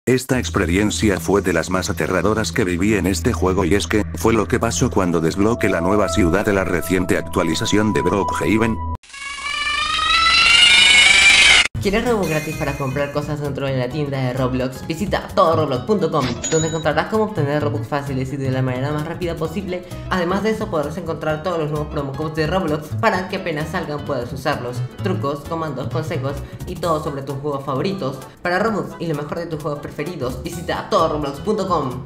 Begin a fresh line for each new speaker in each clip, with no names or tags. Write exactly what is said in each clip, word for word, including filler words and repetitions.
Esta experiencia fue de las más aterradoras que viví en este juego y es que, fue lo que pasó cuando desbloqueé la nueva ciudad de la reciente actualización de Brookhaven.
¿Quieres Robux gratis para comprar cosas dentro de la tienda de Roblox? Visita todo roblox punto com, donde encontrarás cómo obtener Robux fáciles y de la manera más rápida posible. Además de eso podrás encontrar todos los nuevos promo codes de Roblox para que apenas salgan puedas usarlos, trucos, comandos, consejos y todo sobre tus juegos favoritos. Para Robux y lo mejor de tus juegos preferidos, visita todo roblox punto com.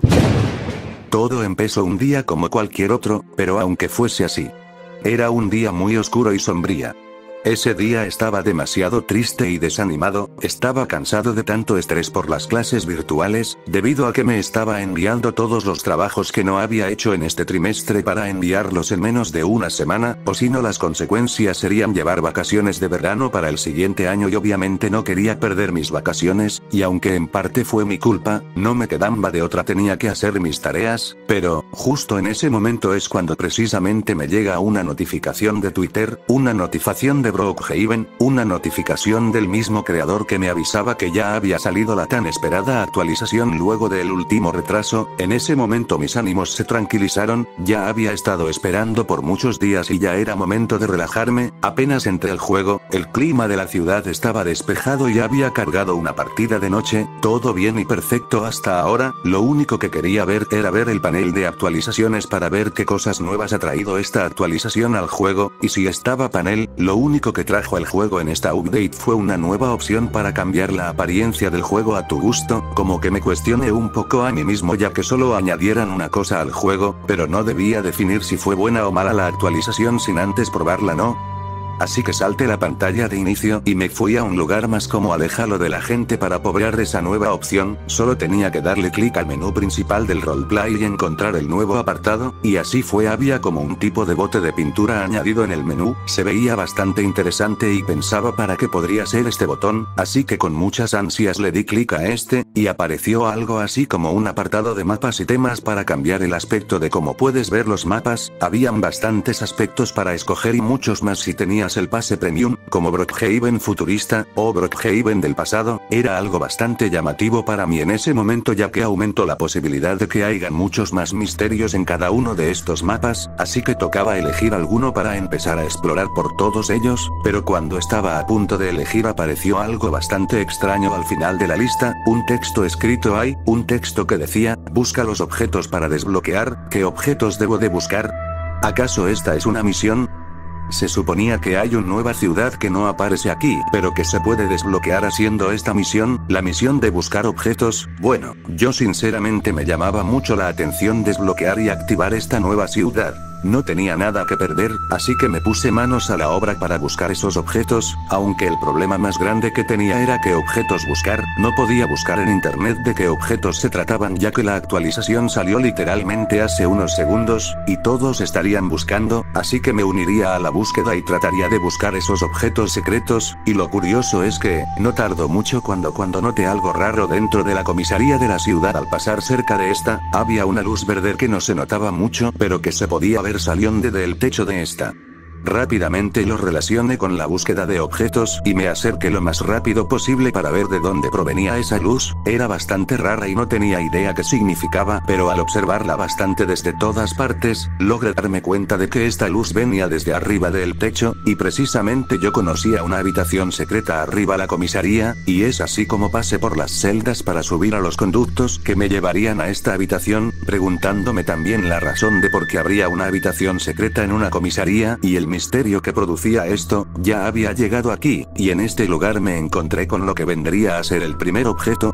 Todo empezó un día como cualquier otro, pero aunque fuese así, era un día muy oscuro y sombría. Ese día estaba demasiado triste y desanimado, estaba cansado de tanto estrés por las clases virtuales, debido a que me estaba enviando todos los trabajos que no había hecho en este trimestre para enviarlos en menos de una semana, o si no las consecuencias serían llevar vacaciones de verano para el siguiente año y obviamente no quería perder mis vacaciones, y aunque en parte fue mi culpa, no me quedaba de otra, tenía que hacer mis tareas, pero, justo en ese momento es cuando precisamente me llega una notificación de Twitter, una notificación de Brookhaven, una notificación del mismo creador que me avisaba que ya había salido la tan esperada actualización luego del último retraso. En ese momento mis ánimos se tranquilizaron, ya había estado esperando por muchos días y ya era momento de relajarme. Apenas entré al juego, el clima de la ciudad estaba despejado y había cargado una partida de noche, todo bien y perfecto hasta ahora. Lo único que quería ver era ver el panel de actualizaciones para ver qué cosas nuevas ha traído esta actualización al juego, y si estaba panel, lo único que trajo el juego en esta update fue una nueva opción para cambiar la apariencia del juego a tu gusto, como que me cuestioné un poco a mí mismo ya que solo añadieran una cosa al juego, pero no debía definir si fue buena o mala la actualización sin antes probarla, ¿no? Así que salté la pantalla de inicio y me fui a un lugar más como alejado de la gente para probar esa nueva opción. Solo tenía que darle clic al menú principal del roleplay y encontrar el nuevo apartado, y así fue. Había como un tipo de bote de pintura añadido en el menú, se veía bastante interesante y pensaba para qué podría ser este botón, así que con muchas ansias le di clic a este, y apareció algo así como un apartado de mapas y temas para cambiar el aspecto de cómo puedes ver los mapas. Habían bastantes aspectos para escoger y muchos más si tenías el pase premium, como Brookhaven futurista, o Brookhaven del pasado. Era algo bastante llamativo para mí en ese momento ya que aumentó la posibilidad de que hayan muchos más misterios en cada uno de estos mapas, así que tocaba elegir alguno para empezar a explorar por todos ellos, pero cuando estaba a punto de elegir apareció algo bastante extraño al final de la lista, un texto escrito ahí, un texto que decía, busca los objetos para desbloquear. ¿Qué objetos debo de buscar? ¿Acaso esta es una misión? Se suponía que hay una nueva ciudad que no aparece aquí, pero que se puede desbloquear haciendo esta misión, la misión de buscar objetos. Bueno, yo sinceramente me llamaba mucho la atención desbloquear y activar esta nueva ciudad. No tenía nada que perder, así que me puse manos a la obra para buscar esos objetos, aunque el problema más grande que tenía era qué objetos buscar. No podía buscar en internet de qué objetos se trataban ya que la actualización salió literalmente hace unos segundos, y todos estarían buscando, así que me uniría a la búsqueda y trataría de buscar esos objetos secretos, y lo curioso es que, no tardó mucho cuando cuando noté algo raro dentro de la comisaría de la ciudad. Al pasar cerca de esta, había una luz verde que no se notaba mucho, pero que se podía ver saliendo del techo de esta. Rápidamente lo relacioné con la búsqueda de objetos y me acerqué lo más rápido posible para ver de dónde provenía esa luz. Era bastante rara y no tenía idea qué significaba, pero al observarla bastante desde todas partes, logré darme cuenta de que esta luz venía desde arriba del techo, y precisamente yo conocía una habitación secreta arriba a la comisaría, y es así como pasé por las celdas para subir a los conductos que me llevarían a esta habitación, preguntándome también la razón de por qué habría una habitación secreta en una comisaría, y el misterio que producía esto. Ya había llegado aquí, y en este lugar me encontré con lo que vendría a ser el primer objeto.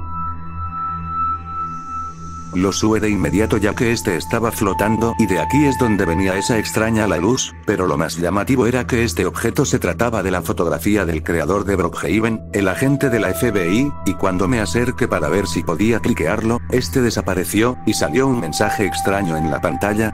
Lo sube de inmediato ya que este estaba flotando y de aquí es donde venía esa extraña la luz, pero lo más llamativo era que este objeto se trataba de la fotografía del creador de Brookhaven, el agente de la F B I, y cuando me acerqué para ver si podía cliquearlo, este desapareció, y salió un mensaje extraño en la pantalla.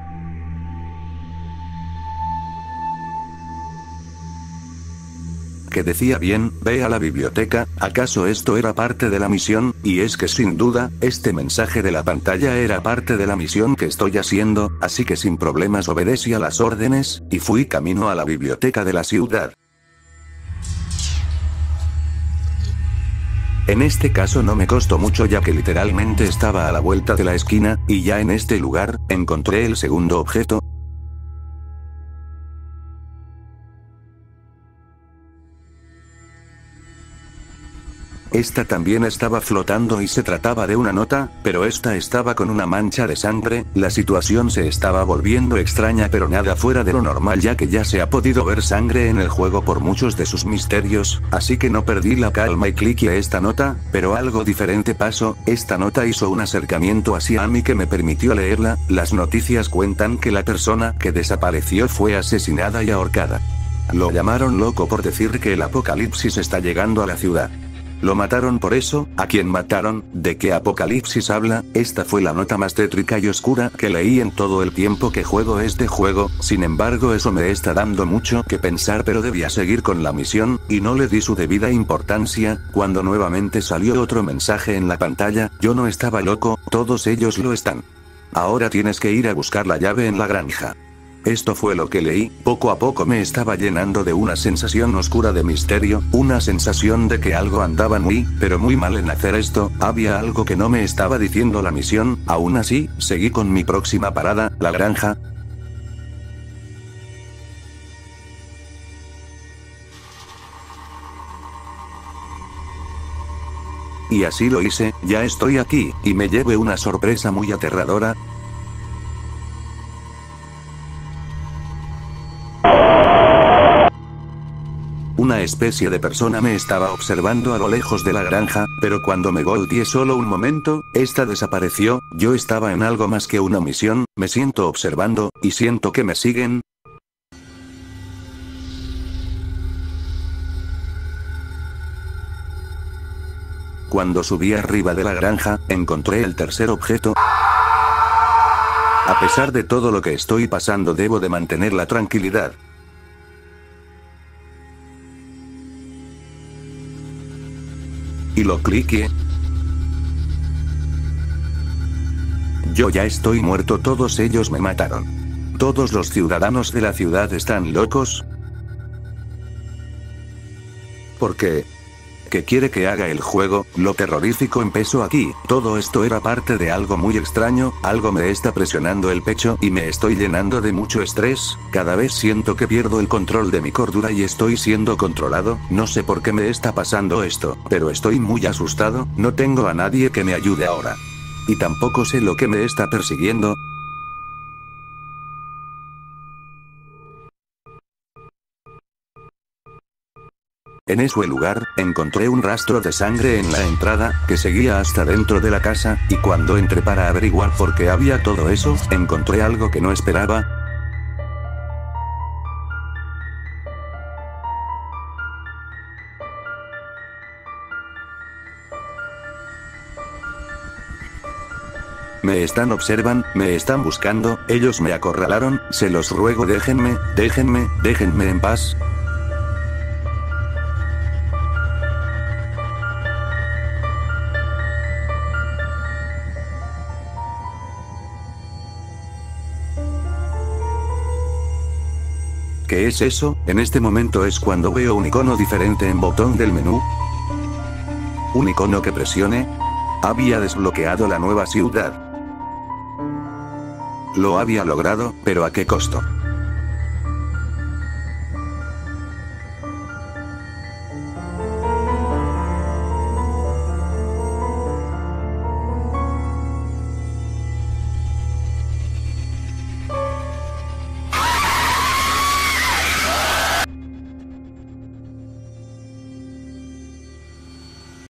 Que decía bien, ve a la biblioteca. ¿Acaso esto era parte de la misión? Y es que sin duda, este mensaje de la pantalla era parte de la misión que estoy haciendo, así que sin problemas obedecí a las órdenes, y fui camino a la biblioteca de la ciudad. En este caso no me costó mucho ya que literalmente estaba a la vuelta de la esquina, y ya en este lugar, encontré el segundo objeto. Esta también estaba flotando y se trataba de una nota, pero esta estaba con una mancha de sangre. La situación se estaba volviendo extraña pero nada fuera de lo normal ya que ya se ha podido ver sangre en el juego por muchos de sus misterios, así que no perdí la calma y cliqué esta nota, pero algo diferente pasó. Esta nota hizo un acercamiento hacia mí que me permitió leerla. Las noticias cuentan que la persona que desapareció fue asesinada y ahorcada. Lo llamaron loco por decir que el apocalipsis está llegando a la ciudad. Lo mataron por eso. ¿A quién mataron? ¿De qué apocalipsis habla? Esta fue la nota más tétrica y oscura que leí en todo el tiempo que juego este juego. Sin embargo, eso me está dando mucho que pensar, pero debía seguir con la misión, y no le di su debida importancia. Cuando nuevamente salió otro mensaje en la pantalla, yo no estaba loco, todos ellos lo están. Ahora tienes que ir a buscar la llave en la granja. Esto fue lo que leí. Poco a poco me estaba llenando de una sensación oscura de misterio, una sensación de que algo andaba muy, pero muy mal en hacer esto. Había algo que no me estaba diciendo la misión. Aún así, seguí con mi próxima parada, la granja. Y así lo hice. Ya estoy aquí, y me llevé una sorpresa muy aterradora. Una especie de persona me estaba observando a lo lejos de la granja, pero cuando me volteé solo un momento, esta desapareció. Yo estaba en algo más que una misión. Me siento observando, y siento que me siguen. Cuando subí arriba de la granja, encontré el tercer objeto. A pesar de todo lo que estoy pasando, debo de mantener la tranquilidad. Y lo cliqué. Yo ya estoy muerto, todos ellos me mataron. Todos los ciudadanos de la ciudad están locos. ¿Por qué? ¿Qué quiere que haga el juego? Lo terrorífico empezó aquí. Todo esto era parte de algo muy extraño. Algo me está presionando el pecho y me estoy llenando de mucho estrés. Cada vez siento que pierdo el control de mi cordura y estoy siendo controlado. No sé por qué me está pasando esto, pero estoy muy asustado. No tengo a nadie que me ayude ahora. Y tampoco sé lo que me está persiguiendo. En ese lugar, encontré un rastro de sangre en la entrada, que seguía hasta dentro de la casa, y cuando entré para averiguar por qué había todo eso, encontré algo que no esperaba. Me están observan, me están buscando, ellos me acorralaron, se los ruego, déjenme, déjenme, déjenme en paz. ¿Qué es eso? En este momento es cuando veo un icono diferente en botón del menú. Un icono que presione. Había desbloqueado la nueva ciudad. Lo había logrado, pero ¿a qué costo?